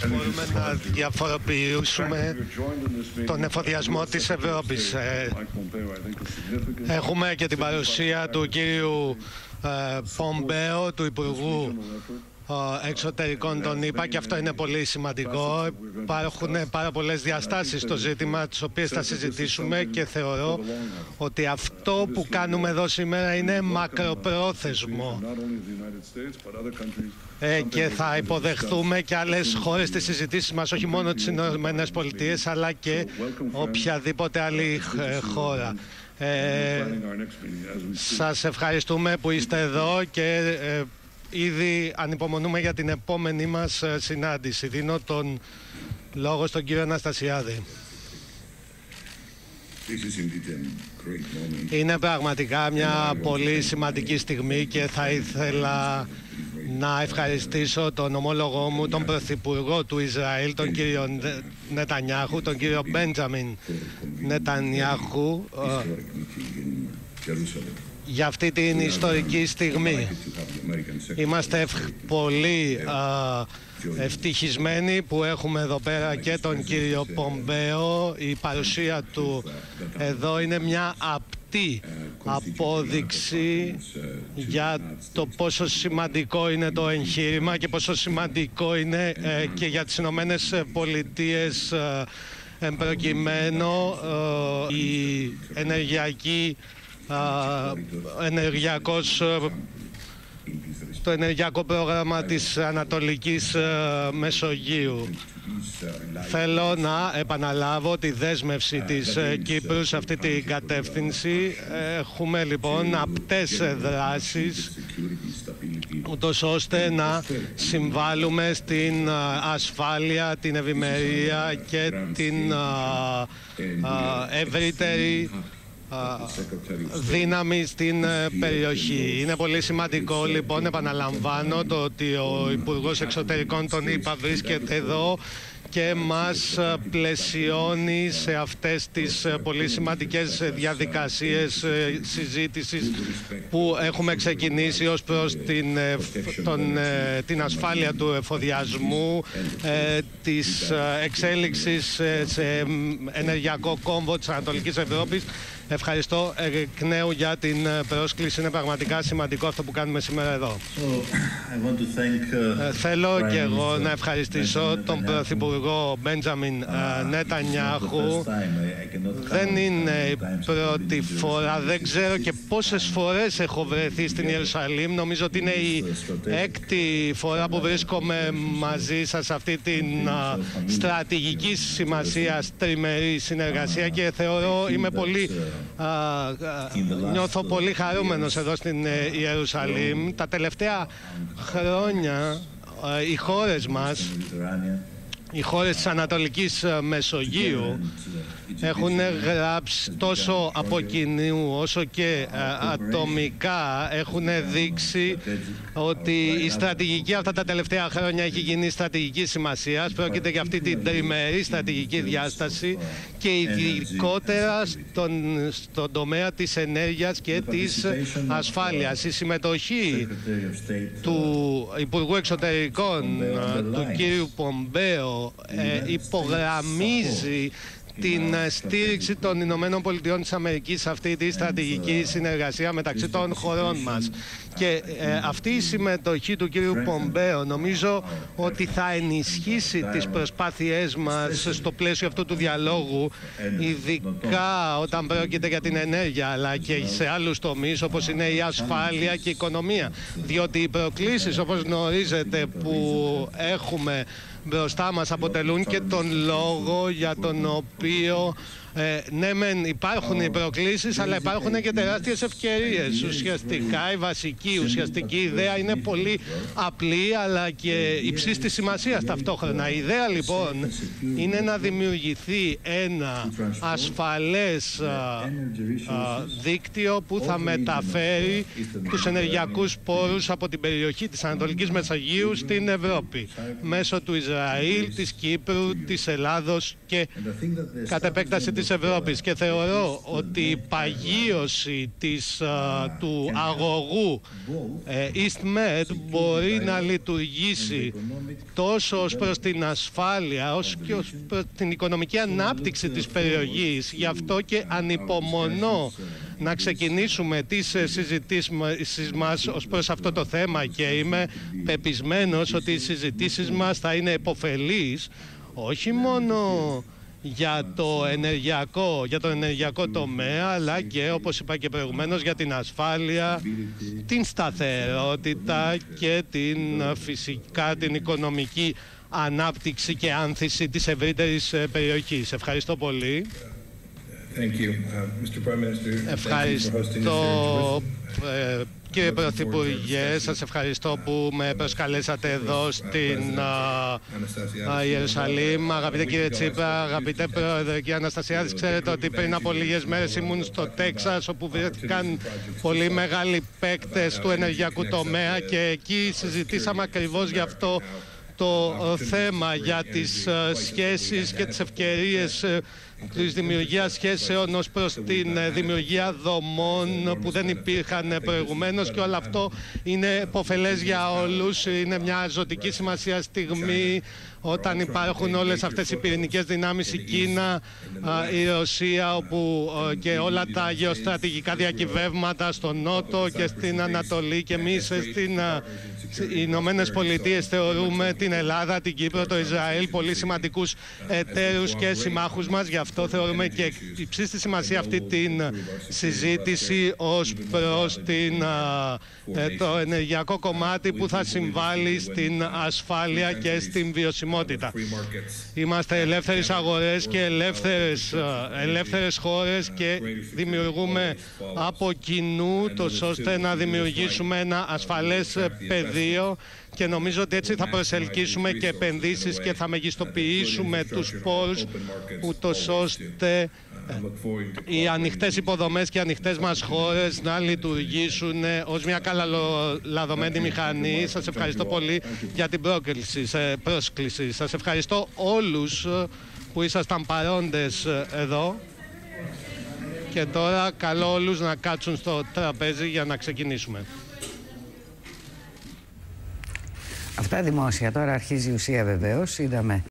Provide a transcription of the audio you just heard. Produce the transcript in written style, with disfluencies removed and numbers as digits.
μπορούμε να διαφοροποιήσουμε τον εφοδιασμό της Ευρώπης. Έχουμε και την παρουσία του κύριου Πομπέο, του Υπουργού Εξωτερικών των ΗΠΑ, και αυτό είναι πολύ σημαντικό. Υπάρχουν πάρα πολλές διαστάσεις στο ζήτημα, τις οποίες θα συζητήσουμε, και θεωρώ ότι αυτό που κάνουμε εδώ σήμερα είναι μακροπρόθεσμο και θα υποδεχθούμε και άλλες χώρες στις συζητήσεις μας, όχι μόνο τις Ηνωμένες Πολιτείες αλλά και οποιαδήποτε άλλη χώρα. Σας ευχαριστούμε που είστε εδώ και ήδη ανυπομονούμε για την επόμενη μας συνάντηση. Δίνω τον λόγο στον κύριο Αναστασιάδη. Είναι πραγματικά μια πολύ σημαντική στιγμή και θα ήθελα να ευχαριστήσω τον ομόλογό μου, τον Πρωθυπουργό του Ισραήλ, τον κύριο Νετανιάχου, τον κύριο Μπέντζαμιν Νετανιάχου, για αυτή την ιστορική στιγμή. Είμαστε πολύ ευτυχισμένοι που έχουμε εδώ πέρα και τον κύριο Πομπέο. Η παρουσία του εδώ είναι μια απτή απόδειξη για το πόσο σημαντικό είναι το εγχείρημα και πόσο σημαντικό είναι και για τις Ηνωμένες Πολιτείες προκειμένου η το ενεργειακό πρόγραμμα της Ανατολικής Μεσογείου. Θέλω να επαναλάβω τη δέσμευση της Κύπρου σε αυτή την κατεύθυνση. Έχουμε λοιπόν απτές δράσεις ούτως ώστε να συμβάλλουμε στην ασφάλεια, την ευημερία και την ευρύτερη δύναμη στην περιοχή. Είναι πολύ σημαντικό λοιπόν, επαναλαμβάνω, το ότι ο Υπουργός Εξωτερικών των ΗΠΑ βρίσκεται εδώ και μας πλαισιώνει σε αυτές τις πολύ σημαντικές διαδικασίες συζήτησης που έχουμε ξεκινήσει ως προς την ασφάλεια του εφοδιασμού, της εξέλιξης σε ενεργειακό κόμβο της Ανατολικής Ευρώπης. Ευχαριστώ εκ νέου για την πρόσκληση. Είναι πραγματικά σημαντικό αυτό που κάνουμε σήμερα εδώ. Θέλω και εγώ να ευχαριστήσω τον Πρωθυπουργό Μπέντζαμιν Νετανιάχου. Δεν είναι η πρώτη φορά, δεν ξέρω και πόσες φορές έχω βρεθεί στην Ιερουσαλήμ. Νομίζω ότι είναι η έκτη φορά που βρίσκομαι μαζί σας σε αυτή την στρατηγική σημασία τριμερή συνεργασία και θεωρώ, νιώθω πολύ χαρούμενος εδώ στην Ιερουσαλήμ. Τα τελευταία χρόνια οι χώρες μας, οι χώρες της Ανατολικής Μεσογείου, έχουν γράψει τόσο από κοινού όσο και ατομικά, έχουν δείξει ότι η στρατηγική αυτά τα τελευταία χρόνια έχει γίνει στρατηγική σημασίας. Πρόκειται για αυτή την τριμερή στρατηγική διάσταση και ειδικότερα στον τομέα της ενέργειας και της ασφάλειας. Η συμμετοχή του Υπουργού Εξωτερικών, του κύριου Πομπέο, υπογραμμίζει την στήριξη των Ηνωμένων Πολιτειών της Αμερικής σε αυτή τη στρατηγική συνεργασία μεταξύ των χωρών μας. Και αυτή η συμμετοχή του κύριου Πομπέο νομίζω ότι θα ενισχύσει τις προσπάθειές μας στο πλαίσιο αυτού του διαλόγου, ειδικά όταν πρόκειται για την ενέργεια, αλλά και σε άλλους τομείς όπως είναι η ασφάλεια και η οικονομία. Διότι οι προκλήσεις, όπως γνωρίζετε, που έχουμε μπροστά μας αποτελούν και τον λόγο για τον οποίο ναι μεν υπάρχουν οι προκλήσεις, αλλά υπάρχουν και τεράστιες ευκαιρίες. Ουσιαστικά η ουσιαστική ιδέα είναι πολύ απλή αλλά και υψής της σημασίας ταυτόχρονα. Η ιδέα λοιπόν είναι να δημιουργηθεί ένα ασφαλές δίκτυο που θα μεταφέρει τους ενεργειακούς πόρους από την περιοχή της Ανατολικής Μεσογείου στην Ευρώπη μέσω του Ισραήλ, της Κύπρου, της Ελλάδος και κατ' επέκταση της Ευρώπης, και θεωρώ ότι η παγίωση του αγωγού EastMed μπορεί να λειτουργήσει τόσο ως προς την ασφάλεια όσο και ως προς την οικονομική ανάπτυξη της περιοχής. Γι' αυτό και ανυπομονώ να ξεκινήσουμε τις συζητήσεις μας ως προς αυτό το θέμα, και είμαι πεπισμένος ότι οι συζητήσεις μας θα είναι επωφελείς όχι μόνο για τον ενεργειακό τομέα, αλλά και, όπως είπα και προηγουμένως, για την ασφάλεια, την σταθερότητα και φυσικά την οικονομική ανάπτυξη και άνθηση της ευρύτερης περιοχής. Ευχαριστώ πολύ. Ευχαριστώ, κύριε Πρωθυπουργέ, σας ευχαριστώ που με προσκαλέσατε εδώ στην Ιερουσαλήμ. Αγαπητέ κύριε Τσίπρα, αγαπητέ Πρόεδρε, κύριε Αναστασιάδης, ξέρετε ότι πριν από λίγες μέρες ήμουν στο Τέξας, όπου βρέθηκαν πολύ μεγάλοι παίκτες του ενεργειακού τομέα, και εκεί συζητήσαμε ακριβώς γι' αυτό το θέμα, για τις σχέσεις και τις ευκαιρίες της δημιουργίας σχέσεων ως προς την δημιουργία δομών που δεν υπήρχαν προηγουμένως, και όλο αυτό είναι επωφελές για όλους. Είναι μια ζωτική σημασία στιγμή όταν υπάρχουν όλες αυτές οι πυρηνικές δυνάμεις, η Κίνα, η Ρωσία, όπου και όλα τα γεωστρατηγικά διακυβεύματα στον Νότο και στην Ανατολή, και εμείς οι Ηνωμένες Πολιτείες θεωρούμε την Ελλάδα, την Κύπρο, το Ισραήλ πολύ σημαντικούς εταίρους και συμμάχους μας. Γι' αυτό θεωρούμε και υψίστη σημασία αυτή την συζήτηση ως προς το ενεργειακό κομμάτι που θα συμβάλλει στην ασφάλεια και στην βιωσιμότητα. Είμαστε ελεύθερες αγορές και ελεύθερες χώρες, και δημιουργούμε από κοινού ώστε να δημιουργήσουμε ένα ασφαλές πεδίο, και νομίζω ότι έτσι θα προσελκύσουμε και επενδύσεις και θα μεγιστοποιήσουμε τους πόρους, ούτως ώστε οι ανοιχτές υποδομές και οι ανοιχτές μας χώρες να λειτουργήσουν ως μια καλαλαδωμένη μηχανή. Σας ευχαριστώ πολύ για την πρόσκληση. Σας ευχαριστώ όλους που ήσασταν παρόντες εδώ, και τώρα καλώ όλους να κάτσουν στο τραπέζι για να ξεκινήσουμε. Αυτά δημόσια. Τώρα αρχίζει η ουσία, βεβαίως. Είδαμε